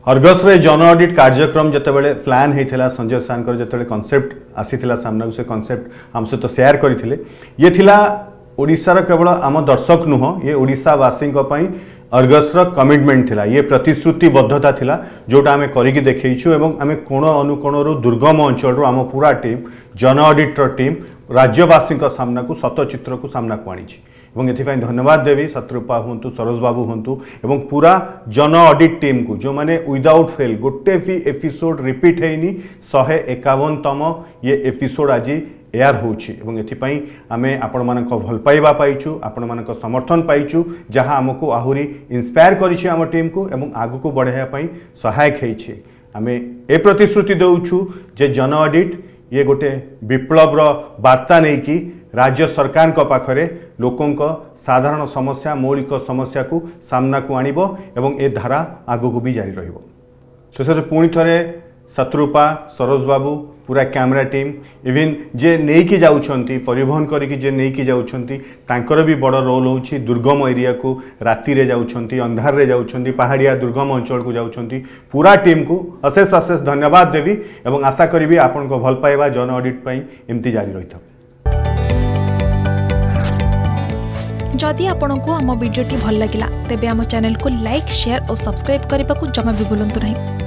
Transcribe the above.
Argus रे जन audit कार्यक्रम जितेबाला प्लान होता संजय सार जो कनसेप्ट आसीला सामना से कनसेप्ट आम सहित सेयार करते ये थिला ओडिशार केवल आम दर्शक नुह ये ओडिशावासी अर्गस कमिटमेंट थिला ये प्रतिश्रुतिबद्धता थिला जोटा आम करिकी देखैछु एवं आम कोण अनुकोण दुर्गम अंचल आम पूरा टीम जन ऑडिटर टीम राज्यवासी सामना को सतचित्र को सामना को आनी एवं एथिपाई धन्यवाद देवी शत्रुपा हूँ सरोज बाबू हूँ एवं पूरा जन ऑडिट टीम को जो माने विदाउट फेल गोटे भी एपिसोड रिपीट हैनी 151तम ये एपिसोड आज एयार होछि एवं एथिपाई आमे आपण मानक भल पाइबा पाइछु आपण मानक समर्थन पाइछु जहाँ आमको आहुरी इंस्पायर करिछि आम टीम को एवं आगु को बढ़ाया पई सहायक हैछि आमे ए प्रतिश्रुति देउछु जे जन ऑडिट ये गोटे विप्लव वार्ता नहीं कि राज्य सरकार को पाखरे लोकों साधारण समस्या मौलिक समस्या को सामना को आनिबो एवं ए धारा आगु को भी जारी रहिबो। शेष पुणी थे शत्रुपा सरोज बाबू पूरा कैमरा टीम इवन जे नहीं जाउछंती परिवहन करिकी जे नहीं जाउछंती तांकर भी बड़ रोल होछि दुर्गम एरिया को राति रे जाउछंती अंधार रे जाउछंती पहाड़िया दुर्गम अंचल को जाउछंती पूरा टीम को अशेष अशेष धन्यवाद देवी एवं आशा करी आपण को भल पाइबा जन ऑडिट पई एमती जारी रहिथा। जदि आपंक आम भिडी भल लगा तेब आम चैनल को लाइक शेयर और सब्सक्राइब करने को जमा भी भूलु नहीं।